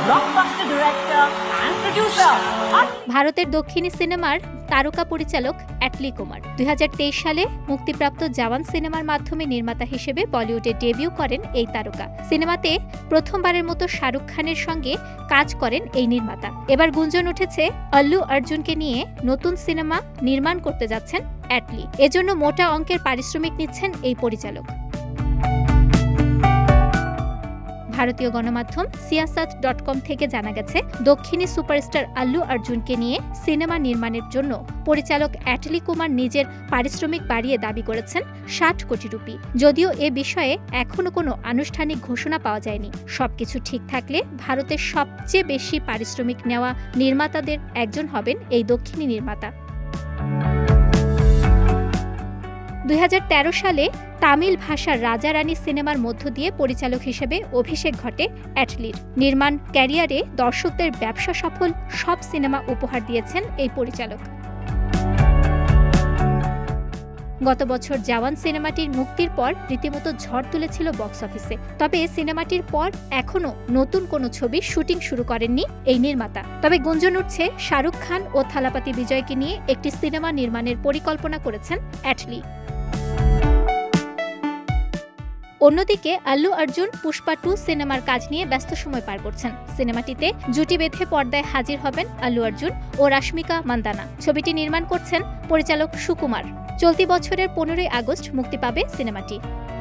blockbuster director and producer. ভারতের দক্ষিণী সিনেমার তারকা পরিচালক অ্যাটলি কুমার 2023 সালে মুক্তিপ্রাপ্ত জওয়ান সিনেমার মাধ্যমে নির্মাতা হিসেবে বলিউডে ডেবিউ করেন এই তারকা। সিনেমাতে প্রথমবারের মতো শাহরুখ খানের সঙ্গে কাজ করেন এই নির্মাতা। এবার গুঞ্জন উঠেছে আল্লু অর্জুনকে নিয়ে নতুন সিনেমা নির্মাণ করতে যাচ্ছেন অ্যাটলি। এজন্য মোটা অঙ্কের পারিশ্রমিক নিচ্ছেন এই পরিচালক। ভারতীয় গণমাধ্যম ডটকম থেকে জানা গেছে, দক্ষিণী সুপারস্টার আল্লু অর্জুনকে নিয়ে সিনেমা নির্মাণের জন্য পরিচালক অ্যাটলি কুমার নিজের পারিশ্রমিক বাড়িয়ে দাবি করেছেন 60 কোটি রুপি। যদিও এ বিষয়ে এখনও কোনো আনুষ্ঠানিক ঘোষণা পাওয়া যায়নি। সবকিছু ঠিক থাকলে ভারতের সবচেয়ে বেশি পারিশ্রমিক নেওয়া নির্মাতাদের একজন হবেন এই দক্ষিণী নির্মাতা। 2013 সালে তামিল ভাষার রাজা রানী সিনেমার মধ্য দিয়ে পরিচালক হিসেবে অভিষেক ঘটে অ্যাটলির। নির্মাণ ক্যারিয়ারে দর্শকদের ব্যবসা সফল সব সিনেমা উপহার দিয়েছেন এই পরিচালক। গত বছর জওয়ান সিনেমাটির মুক্তির পর রীতিমতো ঝড় তুলেছিল বক্স অফিসে। তবে সিনেমাটির পর এখনও নতুন কোনো ছবির শুটিং শুরু করেননি এই নির্মাতা। তবে গুঞ্জন উঠছে শাহরুখ খান ও থালাপতি বিজয়কে নিয়ে একটি সিনেমা নির্মাণের পরিকল্পনা করেছেন অ্যাটলি। অন্যদিকে আল্লু অর্জুন পুষ্পা 2 সিনেমার কাজ নিয়ে ব্যস্ত সময় পার করছেন। সিনেমাটিতে জুটি বেঁধে পর্দায় হাজির হবেন আল্লু অর্জুন ও রাশমিকা মান্দানা। ছবিটি নির্মাণ করছেন পরিচালক সুকুমার। চলতি বছরের 15ই আগস্ট মুক্তি পাবে সিনেমাটি।